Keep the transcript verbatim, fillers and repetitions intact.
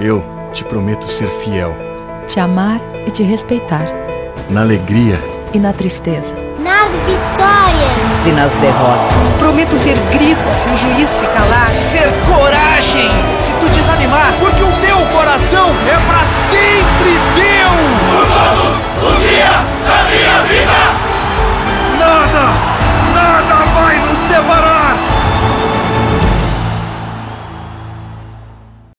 Eu te prometo ser fiel. Te amar e te respeitar. Na alegria e na tristeza. Nas vitórias e nas derrotas. Prometo ser grito se o juiz se calar. Ser coragem se tu desanimar.